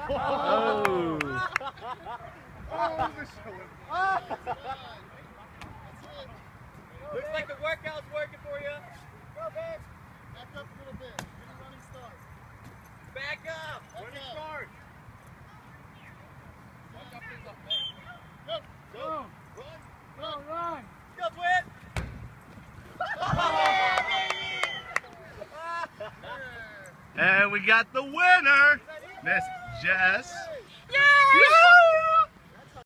Oh. Looks like the workout's working for you. Go, babe. Back up a little bit. Get a running start. Back up. Running start. Go. Go. Run. Go, run. Go, Twit. And we got the winner, Miss Jess.